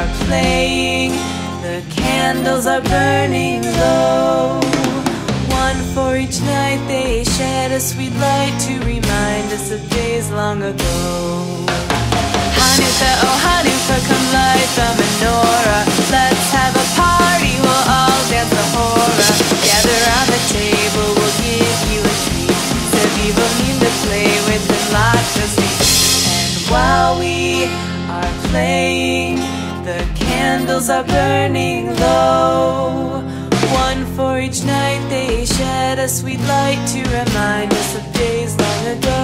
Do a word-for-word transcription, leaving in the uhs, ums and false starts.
are playing, the candles are burning low. One for each night they shed a sweet light to remind us of days long ago. Hanukkah, oh Hanukkah, come light the menorah. Let's have a party, we'll all dance the hora. Gather round the table, we'll give you a treat. Sevivim to play with and lots of sweets. And while we are playing, the candles are burning low. One for each night they shed a sweet light to remind us of days long ago.